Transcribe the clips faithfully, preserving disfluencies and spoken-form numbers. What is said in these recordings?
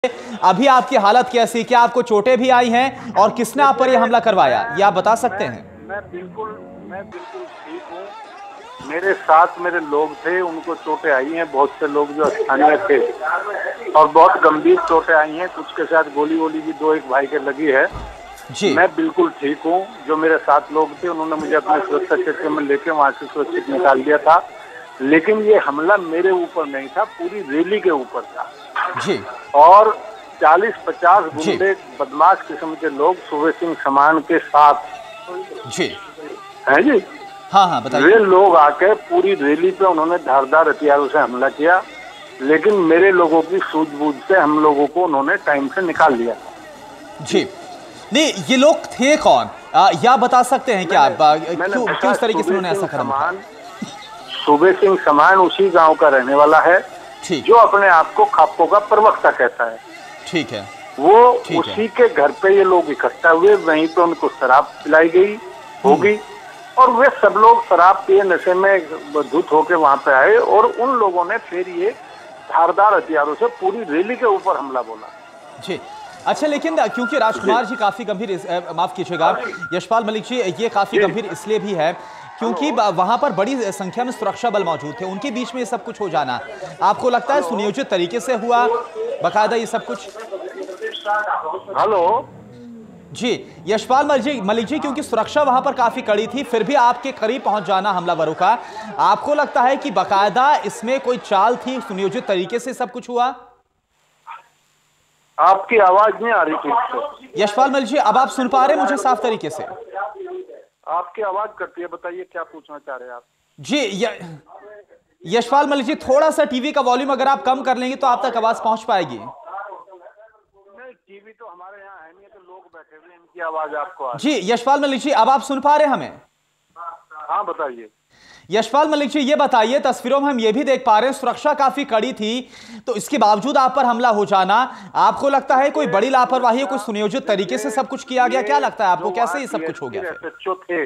अभी आपकी हालत कैसी, क्या आपको चोटें भी आई हैं और किसने आप पर यह हमला करवाया, ये आप बता सकते हैं? मैं बिल्कुल मैं बिल्कुल ठीक हूँ। मेरे साथ मेरे लोग थे, उनको चोटें आई हैं। बहुत से लोग जो स्थानीय थे और बहुत गंभीर चोटें आई हैं। कुछ के साथ गोली वोली भी दो एक भाई के लगी है जी। मैं बिल्कुल ठीक हूँ। जो मेरे साथ लोग थे उन्होंने मुझे अपने सुरक्षा क्षेत्र में लेके वहाँ से सुरक्षित निकाल दिया था। लेकिन ये हमला मेरे ऊपर नहीं था, पूरी रैली के ऊपर था जी। और चालीस पचास गुंडे बदमाश किस्म के लोग सुबह सिंह समान के साथ जी हैं जी। हाँ हाँ बताइए। वे लोग आके पूरी रैली पे उन्होंने धारदार हथियारों से हमला किया, लेकिन मेरे लोगों की सूझबूझ से हम लोगों को उन्होंने टाइम से निकाल लिया जी। नहीं, ये लोग थे कौन, आ, या बता सकते हैं क्या? क्यों किस तरीके से उन्होंने ऐसा कदम उठाया? सुबह सिंह समान उसी गांव का रहने वाला है, जो अपने आप को खापकों का प्रवक्ता कहता है। ठीक है। वो उसी के घर पे ये लोग इकट्ठा हुए, वहीं पे उनको शराब पिलाई गई होगी और वे सब लोग शराब पिए नशे में धुत होके वहां पे आए और उन लोगों ने फिर ये धारदार हथियारों से पूरी रैली के ऊपर हमला बोला जी। अच्छा, लेकिन क्योंकि राजकुमार जी काफी गंभीर, माफ कीजिएगा यशपाल मलिक जी, ये काफी गंभीर इसलिए भी है क्योंकि वहां पर बड़ी संख्या में सुरक्षा बल मौजूद थे। उनके बीच में ये सब कुछ हो जाना, आपको लगता है सुनियोजित तरीके से हुआ बकायदा ये सब कुछ? हेलो जी यशपाल मलिक जी, मलिक जी क्योंकि सुरक्षा वहां पर काफी कड़ी थी, फिर भी आपके करीब पहुंच जाना हमलावरों का, आपको लगता है कि बकायदा इसमें कोई चाल थी, सुनियोजित तरीके से सब कुछ हुआ? आपकी आवाज नहीं आ रही थी यशपाल मलिक जी, अब आप सुन पा रहे हैं मुझे साफ तरीके से? आपकी आवाज कटती है, बताइए क्या पूछना चाह रहे हैं आप? जी य... यशपाल मलिक जी, थोड़ा सा टीवी का वॉल्यूम अगर आप कम कर लेंगे तो आप तक आवाज पहुंच पाएगी। नहीं, टीवी तो हमारे यहाँ है नहीं, तो लोग बैठे हुए, इनकी आवाज आपको आ जी यशपाल मलिक जी, अब आप सुन पा रहे हैं हमें? हाँ बताइए। यशपाल मलिक जी, ये बताइए, तस्वीरों में हम ये भी देख पा रहे हैं सुरक्षा काफी कड़ी थी, तो इसके बावजूद आप पर हमला हो जाना, आपको लगता है कोई बड़ी लापरवाही, कोई सुनियोजित तरीके से सब कुछ किया गया? क्या लगता है आपको, कैसे ये सब कुछ हो गया? जो थे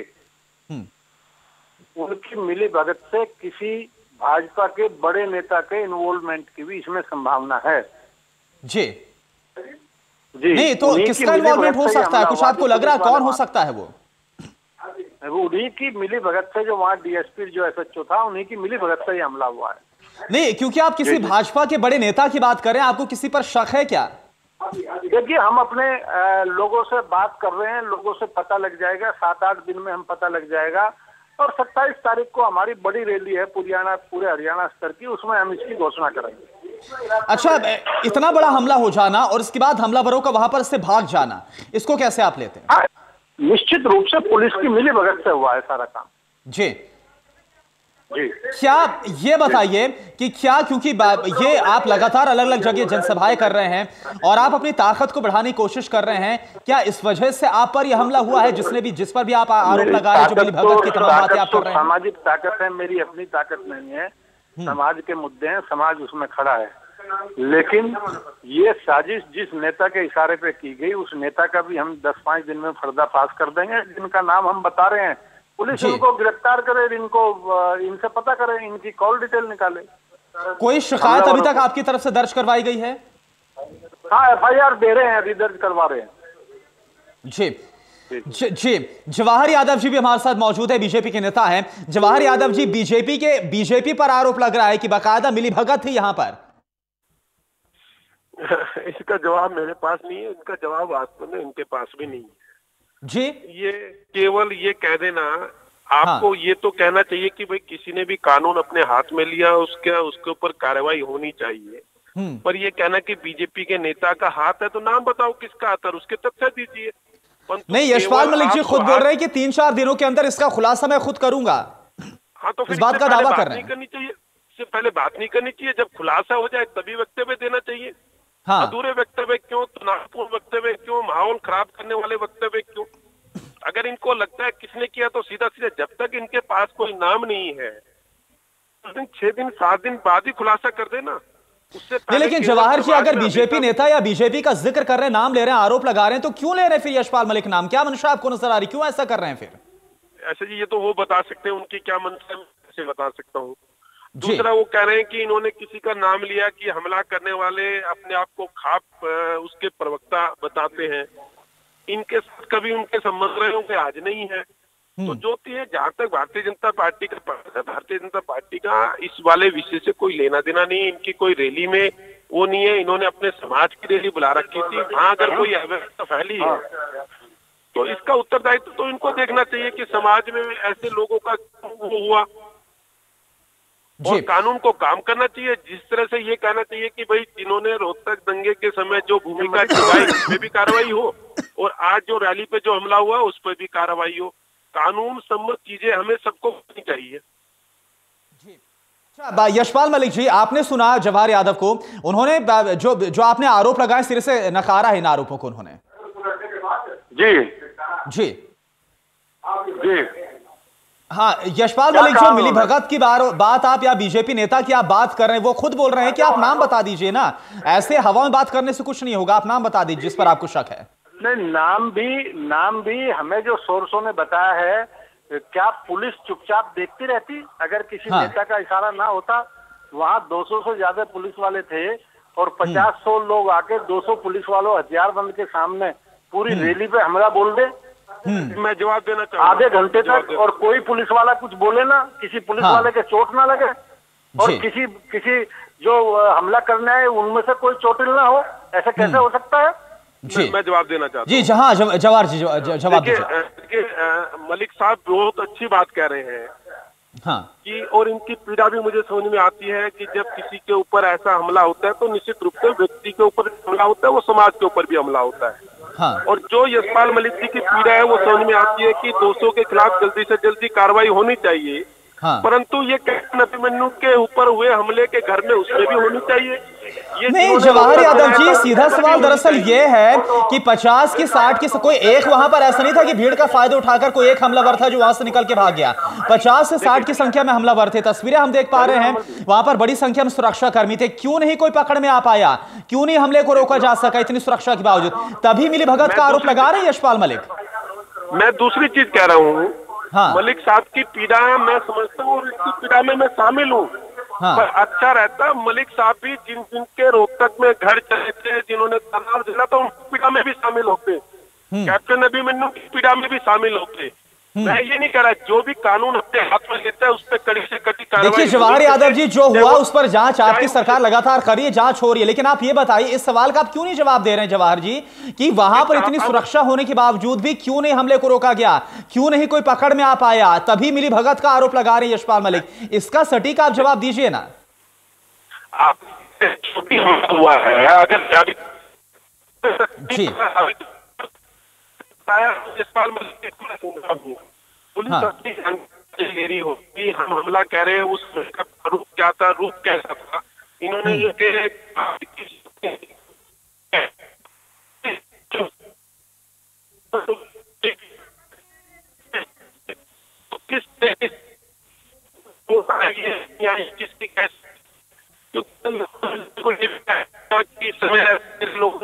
उनकी मिली भगत से किसी भाजपा के बड़े नेता के इन्वॉल्वमेंट की भी इसमें संभावना है जी। जी नहीं तो किसका इन्वॉल्वमेंट हो सकता है, कुछ आपको लग रहा है कौन हो सकता है? वो उन्हीं की मिली भगत से, जो वहाँ डीएसपी जो एसएचओ था, उन्हीं की मिली भगत से ही हमला हुआ है। नहीं, क्योंकि आप किसी भाजपा के बड़े नेता की बात कर रहे हैं, आपको किसी पर शक है क्या? देखिए, हम अपने लोगों से बात कर रहे हैं, लोगों से पता लग जाएगा, सात आठ दिन में हम पता लग जाएगा। और सत्ताईस तारीख को हमारी बड़ी रैली है पुरियाना पूरे हरियाणा स्तर की, उसमें हम इसकी घोषणा करेंगे। अच्छा, इतना बड़ा हमला हो जाना और इसके बाद हमलावरों का वहां पर से भाग जाना, इसको कैसे आप लेते हैं? हाँ, निश्चित रूप से पुलिस की मिली भगत से हुआ है सारा काम जी जी। क्या ये बताइए कि क्या, क्योंकि ये आप लगातार अलग अलग जगह जनसभाएं कर रहे हैं और आप अपनी ताकत को बढ़ाने की कोशिश कर रहे हैं, क्या इस वजह से आप पर यह हमला हुआ है, जिसने भी जिस पर भी आप आरोप लगा रहे हैं, जो मिली भगत की तमाम बातें आप कर रहे हैं? सामाजिक ताकत है, मेरी अपनी ताकत नहीं है। समाज के मुद्दे हैं, समाज उसमें खड़ा है, लेकिन ये साजिश जिस नेता के इशारे पे की गई, उस नेता का भी हम दस पांच दिन में पर्दाफाश कर देंगे, जिनका नाम हम बता रहे हैं। पुलिस इनको गिरफ्तार करे, इनको इनसे पता करे, इनकी कॉल डिटेल निकाले। कोई शिकायत अभी तक आपकी तरफ से दर्ज करवाई गई है? हाँ, एफ आई आर दे रहे हैं, अभी दर्ज करवा रहे हैं जी। ज, जी जवाहर यादव जी भी हमारे साथ मौजूद है, बीजेपी के नेता हैं। जवाहर यादव जी, बीजेपी के बीजेपी पर आरोप लग रहा है कि बाकायदा मिली भगत थी यहां पर। इसका जवाब मेरे पास नहीं है, इसका जवाब वास्तव में इनके पास भी नहीं है जी। ये केवल ये कह देना, आपको हाँ। ये तो कहना चाहिए कि भाई किसी ने भी कानून अपने हाथ में लिया, उसके उसके ऊपर कार्रवाई होनी चाहिए, पर ये कहना कि बीजेपी के नेता का हाथ है, तो नाम बताओ किसका हाथ है, उसके तथ्य दीजिए। नहीं, यशपाल मलिक जी खुद बोल रहे हैं कि तीन चार दिनों के अंदर इसका खुलासा मैं खुद करूंगा। हाँ, तो इस बात का दावा कर रहे हैं। करनी चाहिए, इससे पहले बात नहीं करनी चाहिए, जब खुलासा हो जाए तभी वक्तव्य देना चाहिए। हाँ। अधूरे वक्तव्य क्यों, तनावपूर्ण वक्तव्य क्यों, माहौल खराब करने वाले वक्तव्य क्यों? अगर इनको लगता है किसने किया, तो सीधा सीधा, जब तक इनके पास कोई नाम नहीं है, तो छह दिन सात दिन बाद ही खुलासा कर देना। उससे नहीं, लेकिन जवाहर जी अगर बीजेपी नेता या बीजेपी का जिक्र कर रहे हैं, नाम ले रहे हैं, आरोप लगा रहे हैं, तो क्यों ले रहे हैं फिर यशपाल मलिक नाम? क्या मंशा आपको नजर आ रही, क्यों ऐसा कर रहे हैं फिर? ऐसे जी, ये तो वो बता सकते हैं, उनकी क्या मंशा है, मैं कैसे बता सकता हूँ। दूसरा वो कह रहे हैं कि इन्होंने किसी का नाम लिया कि हमला करने वाले अपने आप को खाप उसके प्रवक्ता बताते हैं। इनके साथ कभी उनके संबंध रहे होंगे, आज नहीं है। तो जो है, जहाँ तक भारतीय जनता पार्टी का है, भारतीय जनता पार्टी का इस वाले विषय से कोई लेना देना नहीं। इनकी कोई रैली में वो नहीं है। इन्होंने अपने समाज की रैली बुला रखी थी, वहाँ अगर कोई अव्यवस्था फैली है तो इसका उत्तरदायित्व तो इनको देखना चाहिए कि समाज में ऐसे लोगों का वो हुआ, और कानून को काम करना चाहिए। जिस तरह से ये कहना चाहिए कि भाई जिन्होंने रोहतक दंगे के समय जो भूमिका निभाई उस पर भी कार्रवाई हो, और आज जो रैली पे जो हमला हुआ उस पर भी कार्रवाई हो। कानून सम्मत चीजें हमें सबको करनी चाहिए। अच्छा, यशपाल मलिक जी, आपने सुना जवाहर यादव को, उन्होंने जो जो आपने आरोप लगाए सिरे से नकारा है इन आरोपों को उन्होंने। जी जी जी हाँ, यशपाल मलिक जो मिली भगत की बात आप या बीजेपी नेता की आप बात कर रहे हैं, वो खुद बोल रहे हैं कि आप नाम बता दीजिए ना, ऐसे हवा में बात करने से कुछ नहीं होगा, आप नाम बता दीजिए जिस पर आपको शक है। नहीं, नाम भी नाम भी हमें जो सोर्सों ने बताया है, क्या पुलिस चुपचाप देखती रहती? अगर किसी हाँ। नेता का इशारा ना होता, वहाँ दो सौ से ज्यादा पुलिस वाले थे और पचास सौ लोग आके दो सौ पुलिस वालों हथियारबंद के सामने पूरी रैली पे हमला बोल दे, मैं जवाब देना चाहूंगा आधे घंटे तक, और कोई पुलिस वाला कुछ बोले ना, किसी पुलिस हाँ। वाले के चोट ना लगे, और किसी किसी जो हमला करने आए उनमें से कोई चोटिल ना हो, ऐसा कैसे हो सकता है? जी मैं जवाब देना चाहता हूँ। जी जहाँ जवाहर जी जवाब देखिए, मलिक साहब बहुत अच्छी बात कह रहे हैं हाँ। कि और इनकी पीड़ा भी मुझे समझ में आती है कि जब किसी के ऊपर ऐसा हमला होता है तो निश्चित रूप से व्यक्ति के ऊपर हमला होता है, वो समाज के ऊपर भी हमला होता है हाँ। और जो यशपाल मलिक जी की पीड़ा है वो समझ में आती है कि दोषियों के खिलाफ जल्दी से जल्दी कार्रवाई होनी चाहिए हाँ। परंतु ये कैप्टन अभिमन्यु के ऊपर हुए हमले के घर में उसमें भी होनी चाहिए। ये नहीं जवाहर यादव जी, सीधा सवाल दरअसल ये है कि पचास की साठ की कोई एक, वहां पर ऐसा नहीं था कि भीड़ का फायदा उठाकर कोई एक हमलावर था जो वहां से निकल के भाग गया। पचास से साठ की संख्या में हमलावर थे, तस्वीरें हम देख पा रहे हैं, वहां पर बड़ी संख्या में सुरक्षा कर्मी थे। क्यों नहीं कोई पकड़ में आ पाया, क्यों नहीं हमले को रोका जा सका इतनी सुरक्षा के बावजूद? तभी मिली भगत का आरोप लगा रहे हैं यशपाल मलिक। मैं दूसरी चीज कह रहा हूँ हाँ। मलिक साहब की पीड़ा मैं समझता हूँ और इसकी पीड़ा में मैं शामिल हूँ हाँ। पर अच्छा रहता मलिक साहब भी जिन जिनके रोहतक में घर चले थे, जिन्होंने तनाव झेला था, उनकी पीड़ा में भी शामिल होते, कैप्टन अभिमन्यु की पीड़ा में भी शामिल होते। मैं ये नहीं कह रहा, जो भी कानून अपने हाथ में लेता है उस पर कड़ी से कड़ी कार्रवाई। देखिए जवाहर यादव जी, जो हुआ उस पर जांच आपकी सरकार लगातार कर रही है, जांच हो रही है, लेकिन आप ये बताइए इस सवाल का आप क्यों नहीं जवाब दे रहे हैं जवाहर जी कि वहां पर इतनी सुरक्षा होने के बावजूद भी क्यों नहीं हमले को रोका गया, क्यों नहीं कोई पकड़ में आ पाया? तभी मिली भगत का आरोप लगा रहे हैं यशपाल मलिक, इसका सटीक आप जवाब दीजिए ना। आप हुआ है अगर जी यशपाल मलिक पुलिस अपनी जानकारी होती, हम हमला कह रहे हैं, उस रूप क्या था, रूप कैसा था, इन्होंने ये किस किसकी कैसे समय लोग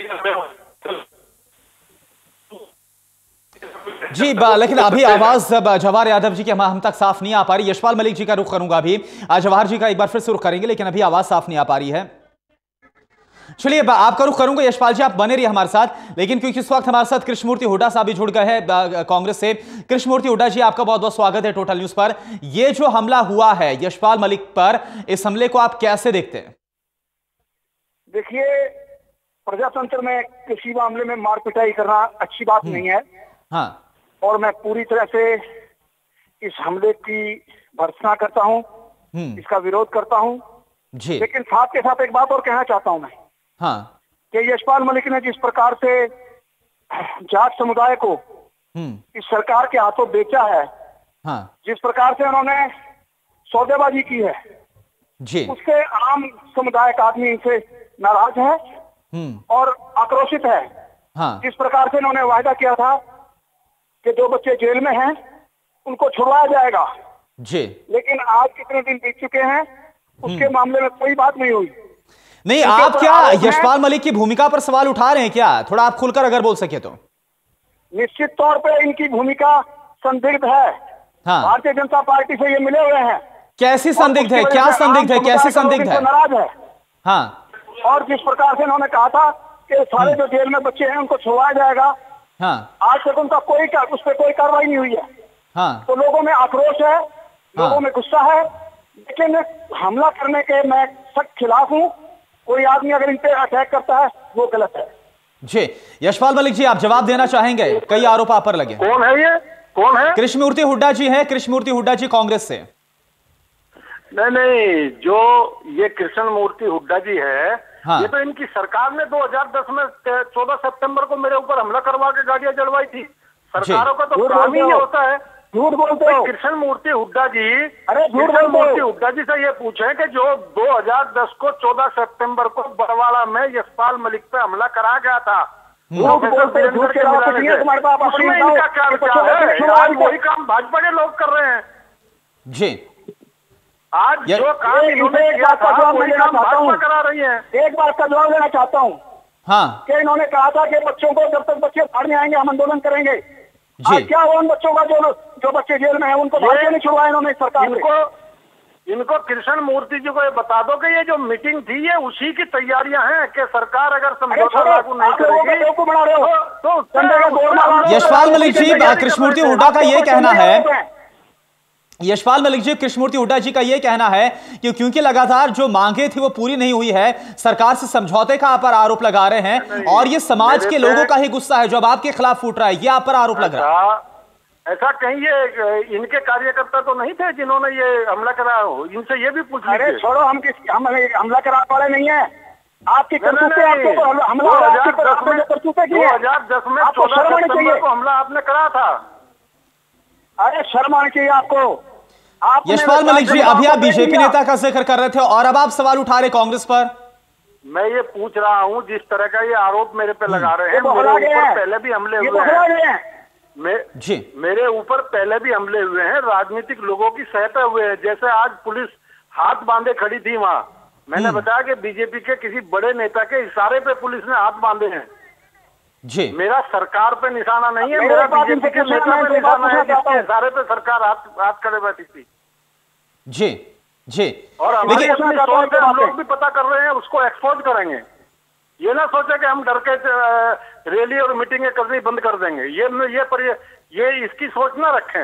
जी लेकिन अभी आवाज जवाहर यादव जी की हम तक साफ नहीं आ पा रही। यशपाल मलिक जी का रुख करूंगा अभी, आज जवाहर जी का एक बार फिर से रुख करेंगे, लेकिन अभी आवाज साफ नहीं आ पा रही है। चलिए आपका रुख करूंगा यशपाल जी, आप बने रहिए हमारे साथ। लेकिन क्योंकि इस वक्त हमारे साथ कृष्णमूर्ति हुड्डा साहब भी जुड़ गए हैं कांग्रेस से। कृष्णमूर्ति हुड्डा जी, आपका बहुत बहुत स्वागत है टोटल न्यूज पर। यह जो हमला हुआ है यशपाल मलिक पर, इस हमले को आप कैसे देखते हैं? देखिए, प्रजातंत्र में किसी मामले में मार पिटाई करना अच्छी बात नहीं है हाँ। और मैं पूरी तरह से इस हमले की भर्त्सना करता हूँ, इसका विरोध करता हूँ जी। लेकिन साथ के साथ एक बात और कहना चाहता हूँ मैं हाँ। कि यशपाल मलिक ने जिस प्रकार से जाट समुदाय को इस सरकार के हाथों बेचा है हाँ। जिस प्रकार से उन्होंने सौदेबाजी की है जी। उससे आम समुदाय का आदमी इनसे नाराज है और आक्रोशित है हाँ। जिस प्रकार से इन्होंने वायदा किया था कि जो बच्चे जेल में हैं उनको छुड़वाया जाएगा जी, लेकिन आज कितने दिन बीत चुके हैं उसके मामले में कोई बात नहीं हुई। नहीं, आप क्या यशपाल मलिक की भूमिका पर सवाल उठा रहे हैं क्या? थोड़ा आप खुलकर अगर बोल सके तो। निश्चित तौर पे इनकी भूमिका संदिग्ध है हाँ। भारतीय जनता पार्टी से ये मिले हुए हैं कैसी संदिग्ध है, क्या संदिग्ध है, कैसी संदिग्ध है? नाराज है। हाँ, और जिस प्रकार से इन्होंने कहा था कि सारे जो जेल में बच्चे हैं उनको छुड़वाया जाएगा, हाँ, आज तक उनका कोई उस पर कोई कार्रवाई नहीं हुई है। हाँ, तो लोगों में आक्रोश है, लोगों हाँ। में गुस्सा है, लेकिन हमला करने के मैं सख्त खिलाफ हूँ। कोई आदमी अगर इन पे अटैक करता है वो गलत है। जी, यशपाल मलिक जी, आप जवाब देना चाहेंगे? कई आरोप आप पर लगे। कौन है ये, कौन है? कृष्णमूर्ति हुड्डा जी हैं, कृष्णमूर्ति हुड्डा जी कांग्रेस से। नहीं नहीं, जो ये कृष्णमूर्ति हुड्डा जी है, हाँ। ये तो इनकी सरकार ने दो हज़ार दस में चौदह सितंबर को मेरे ऊपर हमला करवा के गाड़ियां जलवाई थी। सरकारों का तो काम ही ये होता है। झूठ बोलते हो। कृष्णमूर्ति हुड्डा जी, अरे झूठ बोलते कृष्णमूर्ति हो। हुड्डा जी से ये पूछे कि जो दो हज़ार दस को चौदह सितंबर को बरवाड़ा में यशपाल मलिक पे हमला करा गया था, झूठ बोलते हो, झूठ के अलावा कुछ नहीं है तुम्हारे पास। अपनी उसमें बताओ इनका क्या कि विचार बच्चों को है? छुड़वा आज दो। वही काम भाजपा के लोग कर रहे हैं। जी, आज ये- जो काम ये- इन्होंने इसे एक किया बात का था जवाब वही मैं देना काम चाहता भाजपा हूँ। करा रही है। एक बात का जवाब देना चाहता हूँ हाँ, कि इन्होंने कहा था कि बच्चों को जब तक बच्चे बाहर नहीं आएंगे हम आंदोलन करेंगे। जी। आज क्या हुआ उन बच्चों का, जो जो बच्चे जेल में हैं उनको बाहर क्यों नहीं छुड़वाया इन्होंने सरकार ने? इनको इनको कृष्ण मूर्ति जी को ये बता दो कि ये जो मीटिंग थी ये उसी की तैयारियां हैं कि सरकार अगर समझौता छोड़ो, लागू नहीं आप लोगों को करेगी बेवकूफ बना रहे हो। तो तो संजय का गोल मारा। यशपाल मलिक जी, कृष्णमूर्ति हुड्डा का ये कहना है, है यशपाल मलिक जी, कृष्णमूर्ति हुड्डा जी का यह कहना है कि क्योंकि लगातार जो मांगे थी वो पूरी नहीं हुई है, सरकार से समझौते का आप पर आरोप लगा रहे हैं और ये समाज के लोगों का ही गुस्सा है जो अब आपके खिलाफ फूट रहा है, ये आप पर आरोप लग रहा है। ऐसा कहीं ये इनके कार्यकर्ता तो नहीं थे जिन्होंने ये हमला करा हो? इनसे ये भी पूछ अरे लीजिए। छोड़ो, हम किस हम हमला कराने वाले नहीं है। आपकी नहीं, करतूतें नहीं, आपके ऊपर हमला हमला दो और हज़ार आपकी दस में जो करतूतें की दो है, हज़ार दस में आपको चौदह शर्म आनी सितंबर चाहिए। को हमला आपने करा था। अरे शर्म आनी चाहिए आपको। आपने यशपाल मलिक जी, अभी आप बीजेपी नेता का जिक्र कर रहे थे और अब आप सवाल उठा रहे कांग्रेस पर। मैं ये पूछ रहा हूँ, जिस तरह का ये आरोप मेरे पे लगा रहे हैं, ये तो मेरे हरा गए ऊपर हैं। पहले भी हमले ये हुए तो हरा हैं। गए हैं। मे- जी, मेरे ऊपर पहले भी हमले हुए हैं, राजनीतिक लोगों की सहायता हुए हैं। जैसे आज पुलिस हाथ बांधे खड़ी थी वहां, मैंने बताया कि बीजेपी के किसी बड़े नेता के इशारे पे पुलिस ने हाथ बांधे हैं। जी, मेरा सरकार पे निशाना नहीं है, मेरे मेरा बात बीजेपी इनसे के पूछना नेता है, पे मैं बात निशाना है पूछना चाहता जिसके हूं। इशारे पे सरकार हाथ हाथ करे बैठी थी। जी, जी, और हमारी लेकिन अपनी सोच है, हम लोग भी पता कर रहे हैं, उसको एक्सपोज करेंगे। ये ना सोचे कि हम डर के अ, रैली और मीटिंगें करनी बंद कर देंगे। ये ये पर ये, ये इसकी सोच ना रखें।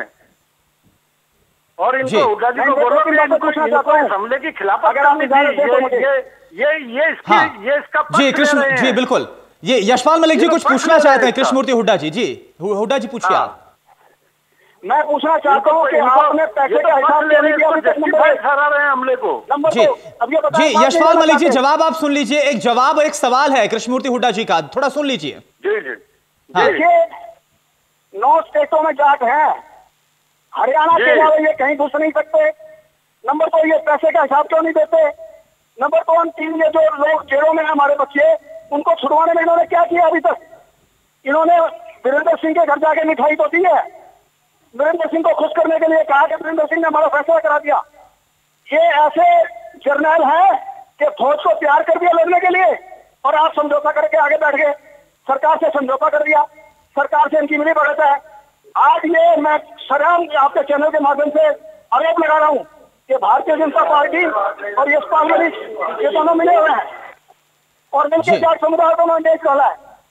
और जी। इनको हुड्डा जी को मैं बोलो दो कि तीन बातें इनको पूछना इनको चाहता हूं। इस हमले की खिलाफत अगर आप करनी इजाजत थी। दें तो ये मुझे। ये ये ये इसकी हाँ। ये इसका पक्ष जी, ले कृष्ण रहे जी, हैं। बिल्कुल। ये यशपाल मलिक जी ये तो कुछ पक्ष पूछना ले रहे चाहते हैं हैं इसका। कृष्णमूर्ति हुड्डा जी। जी, हुड्डा जी पूछिए हाँ। आप। मैं पूछना चाहता हूँ कि इनको- आपने पैसे ये तो का पक्ष हिसाब ले क्यों रहे नहीं हैं, दिया इसको अभी तक? justify नंबर ठहरा रहे हैं हमले को। नंबर जी, दो, अब ये बताएं, जी, बात यशपाल नहीं मलिक जी, बताते। जवाब आप सुन लीजिए। एक जवाब और एक सवाल है कृष्णमूर्ति हुड्डा जी का, थोड़ा सुन लीजिए। जी जी हाँ। जी। देखिए, नौ स्टेटों में जाट है, हरियाणा जी। के अलावा ये कहीं घुस नहीं सकते। नंबर दो, ये पैसे का हिसाब क्यों नहीं देते? नंबर दो, हम तीन ये जो लोग जेलों में हैं हमारे बच्चे, उनको छुड़वाने में इन्होंने क्या किया अभी तक? इन्होंने वीरेंद्र सिंह के घर जाके मिठाई तो दी है, वीरेंद्र सिंह को खुश करने के लिए कहा कि वीरेंद्र सिंह ने हमारा फैसला करा दिया। ये ऐसे जर्नैल है कि फौज को तैयार कर दिया लड़ने के लिए और आप समझौता करके आगे बैठ गए। सरकार से समझौता कर दिया, सरकार से इनकी मिली भगत है। आज ये मैं सरेआम आपके चैनल के माध्यम से आरोप लगा रहा हूँ कि भारतीय जनता पार्टी और यशपाल मलिक ये दोनों मिले हुए हैं और मिलकर जी। जाट समुदाय को उन्होंने देश डाला है।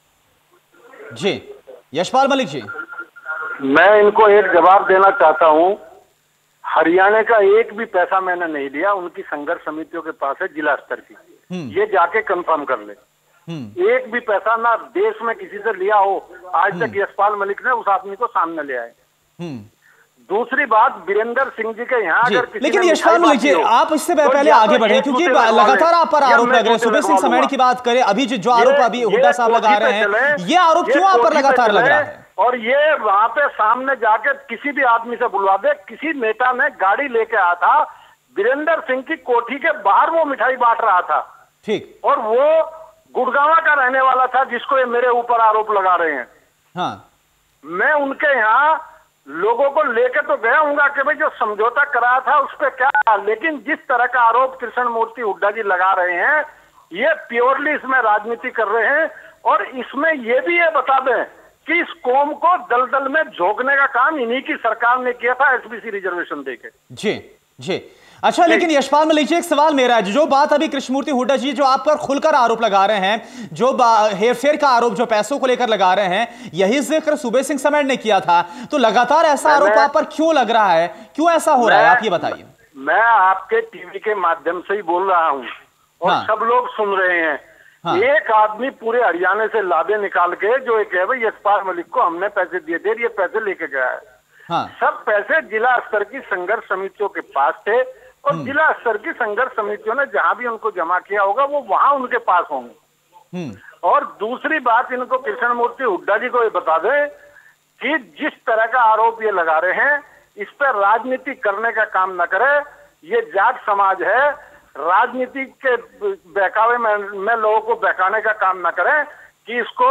जी, यशपाल मलिक जी। मैं इनको एक जवाब देना चाहता हूं। हरियाणा का एक भी पैसा मैंने नहीं लिया, उनकी संघर्ष समितियों के पास है जिला स्तर की, ये जाके कंफर्म कर ले। हम्म, एक भी पैसा ना देश में किसी से लिया हो आज तक यशपाल मलिक ने उस आदमी को सामने ले आए। हम्म। दूसरी बात, वीरेंद्र सिंह जी के यहाँ जी, अगर किसी लेकिन ने यशपाल मिठाई मलिक जी, बांटी हो, आप इससे तो पहले या आगे तो बढ़े एक क्योंकि दूसरे लगवा लें, लगातार आप पर या आरोप मैं लग रहे हैं। दूसरे सुबह सिंह लगवा समेड़ लूंगा। की बात करें, अभी जो जो ये- आरोप अभी ये हुड्डा साहब लगा कोठी रहे पे हैं, चले, ये आरोप ये क्यों आप पर कोठी पे लगातार लग चले, रहा है? और ये वहां पे सामने जाके किसी भी आदमी से बुलवा दे। किसी नेता ने गाड़ी लेके आया था, वीरेंद्र सिंह की कोठी के बाहर वो मिठाई बांट रहा था ठीक, और वो गुड़गांव का रहने वाला था जिसको ये मेरे ऊपर आरोप लगा रहे हैं। हाँ, मैं उनके यहाँ लोगों को लेके तो गया हूँगा कि भाई जो समझौता कराया था उस पर क्या, लेकिन जिस तरह का आरोप कृष्ण मूर्ति हुड्डा जी लगा रहे हैं, ये प्योरली इसमें राजनीति कर रहे हैं। और इसमें ये भी ये बता दें कि इस कौम को दलदल में झोंकने का काम इन्हीं की सरकार ने किया था एसबीसी रिजर्वेशन देके। जी, जी। अच्छा, लेकिन यशपाल मलिक जी, एक सवाल मेरा है, जो बात अभी कृष्णमूर्ति हुड्डा जी जो आप पर खुलकर आरोप लगा रहे हैं, जो हेरफेर का आरोप जो पैसों को लेकर लगा रहे हैं, यही जिक्र सूबे सिंह समेट ने किया था, तो लगातार ऐसा आरोप आप पर क्यों लग रहा है, क्यों ऐसा हो रहा है, आप ये बताइए। मैं आपके टीवी के माध्यम से ही बोल रहा हूँ और हाँ। सब लोग सुन रहे हैं। हाँ। एक आदमी पूरे हरियाणा से लादे निकाल के जो एक है भाई यशपाल मलिक को हमने पैसे दिए थे, ये पैसे लेके गया है। हाँ। सब पैसे जिला स्तर की संघर्ष समितियों के पास थे और जिला स्तर की संघर्ष समितियों ने जहां भी उनको जमा किया होगा वो वहां उनके पास होंगे। और दूसरी बात, इनको कृष्णमूर्ति हुड्डा जी को ये बता दें कि जिस तरह का आरोप ये लगा रहे हैं इस पर राजनीति करने का काम न करे। ये जाट समाज है, राजनीति के बहकावे में, में लोगों को बहकाने का काम न करें कि इसको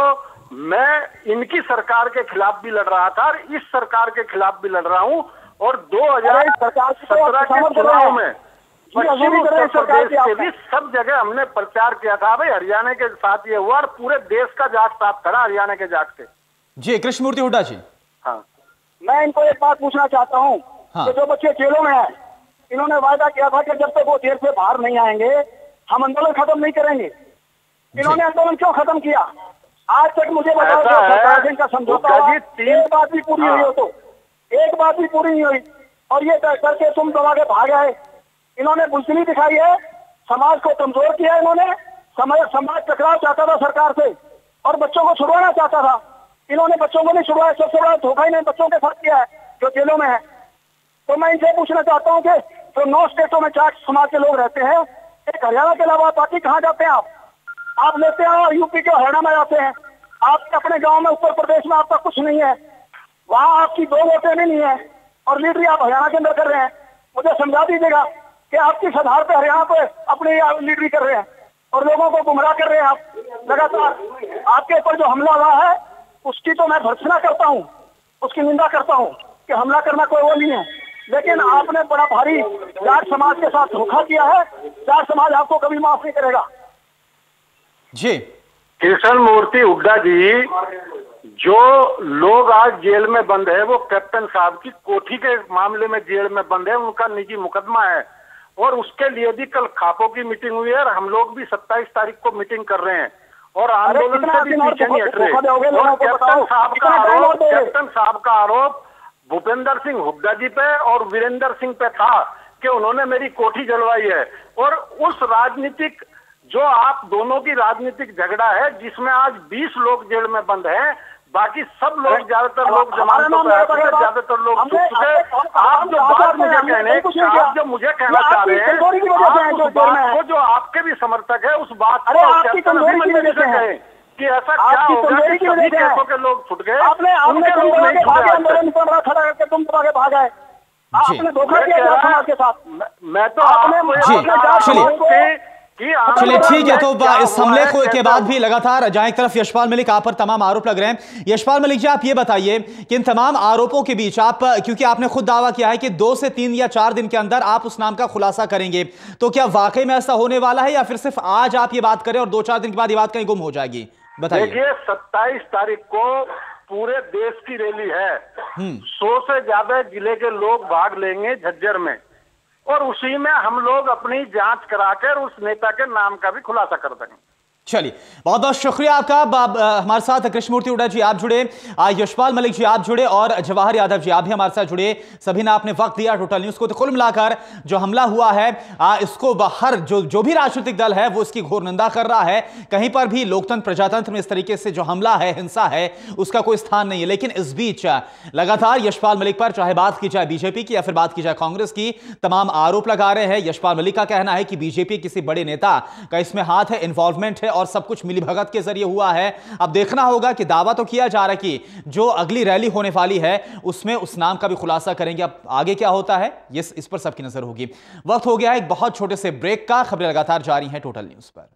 मैं इनकी सरकार के खिलाफ भी लड़ रहा था और इस सरकार के खिलाफ भी लड़ रहा हूं और दो हजार सत्रह के चुनाव में पश्चिमी उत्तर प्रदेश के भी सब जगह हमने प्रचार किया था भाई हरियाणा के साथ ये हुआ और पूरे देश का जाट साथ खड़ा हरियाणा के जाट से। जी कृष्णमूर्ति हुड्डा जी। हाँ, मैं इनको एक बात पूछना चाहता हूँ। हाँ। तो जो बच्चे जेलों में हैं, इन्होंने वायदा किया था कि जब तक वो जेल से बाहर नहीं आएंगे हम आंदोलन खत्म नहीं करेंगे। इन्होंने आंदोलन क्यों खत्म किया? आज तक मुझे बताओ जो सरकार सिंह का समझौता एक बात भी पूरी हुई हो तो एक बात भी पूरी नहीं हुई और ये करके तुम दबा के भाग आए। इन्होंने बुजदिली दिखाई है, समाज को कमजोर किया इन्होंने। समाज समाज टकराव चाहता था सरकार से और बच्चों को छुड़वाना चाहता था। इन्होंने बच्चों को नहीं छुड़वाया, सबसे बड़ा धोखा इन्होंने बच्चों के साथ किया है जो जेलों में है। तो मैं इनसे पूछना चाहता हूँ कि जो नौ स्टेटों में जाट समाज के लोग रहते हैं, एक हरियाणा के अलावा बाकी कहाँ जाते हैं आप? आप लेते हैं और यूपी के हरियाणा में जाते हैं। आपके अपने गांव में उत्तर प्रदेश में आपका कुछ नहीं है, वहां आपकी दो वोटें भी नहीं है और लीडरी आप हरियाणा के अंदर कर रहे हैं। मुझे समझा दीजिएगा कि आप किस आधार पे हरियाणा पे अपनी लीडरी कर रहे हैं और लोगों को गुमराह कर रहे हैं आप लगातार। आपके ऊपर जो हमला हुआ है उसकी तो मैं भर्त्सना करता हूँ, उसकी निंदा करता हूँ कि हमला करना कोई वो नहीं है, लेकिन आपने बड़ा भारी जाट समाज के साथ धोखा किया है। जाट समाज आपको कभी माफ नहीं करेगा। जी कृष्णमूर्ति हुड्डा जी, जो लोग आज जेल में बंद है वो कैप्टन साहब की कोठी के मामले में जेल में बंद है, उनका निजी मुकदमा है और उसके लिए भी कल खापों की मीटिंग हुई है और हम लोग भी सत्ताईस तारीख को मीटिंग कर रहे हैं और आंदोलन से भी पीछे नहीं हट रहे। और कैप्टन साहब का आरोप कैप्टन साहब का आरोप भूपेंद्र सिंह हुड्डा जी पे और वीरेंद्र सिंह पे था कि उन्होंने मेरी कोठी जलवाई है। और उस राजनीतिक जो आप दोनों की राजनीतिक झगड़ा है जिसमें आज बीस लोग जेल में बंद हैं, बाकी सब लोग ज्यादातर लोग जमानतों पर हैं, ज्यादातर लोग छूट चुके। आप जो बात मुझे कहने आप जो मुझे कहना चाह रहे हैं, आप उस बात को जो आपके भी समर्थक है उस बात को कहें कि ऐसा क्या होगा कि सभी केसों के लोग छूट गए, उनके लोग नहीं छूटे। खड़ा करके तुम दबा के भाग आए, आपने धोखा किया समाज के साथ। मैं तो आपने चलिए ठीक है, तो इस हमले को के बाद भी लगातार जहां एक तरफ यशपाल मलिक आप पर तमाम आरोप लग रहे हैं, यशपाल मलिक जी आप ये बताइए कि इन तमाम आरोपों के बीच आप, क्योंकि आपने खुद दावा किया है कि दो से तीन या चार दिन के अंदर आप उस नाम का खुलासा करेंगे, तो क्या वाकई में ऐसा होने वाला है या फिर सिर्फ आज आप ये बात करें और दो चार दिन के बाद ये बात कहीं गुम हो जाएगी? बताइए। देखिए, सत्ताईस तारीख को पूरे देश की रैली है, सौ से ज्यादा जिले के लोग भाग लेंगे झज्जर में और उसी में हम लोग अपनी जांच कराकर उस नेता के नाम का भी खुलासा कर देंगे। चलिए, बहुत बहुत शुक्रिया आपका। हमारे साथ कृष्णमूर्ति हुड्डा जी आप जुड़े, यशपाल मलिक जी आप जुड़े और जवाहर यादव जी आप भी हमारे साथ जुड़े। सभी ने आपने वक्त दिया टोटल न्यूज को। तो कुल मिलाकर जो हमला हुआ है आ, इसको हर जो जो भी राजनीतिक दल है वो इसकी घोर निंदा कर रहा है। कहीं पर भी लोकतंत्र प्रजातंत्र में इस तरीके से जो हमला है, हिंसा है, उसका कोई स्थान नहीं है। लेकिन इस बीच लगातार यशपाल मलिक पर चाहे बात की जाए बीजेपी की या फिर बात की जाए कांग्रेस की, तमाम आरोप लगा रहे हैं। यशपाल मलिक का कहना है कि बीजेपी किसी बड़े नेता का इसमें हाथ है, इन्वॉल्वमेंट है और सब कुछ मिलीभगत के जरिए हुआ है। अब देखना होगा कि दावा तो किया जा रहा है कि जो अगली रैली होने वाली है उसमें उस नाम का भी खुलासा करेंगे। अब आगे क्या होता है ये इस पर सबकी नजर होगी। वक्त हो गया है एक बहुत छोटे से ब्रेक का। खबरें लगातार जारी हैं टोटल न्यूज पर।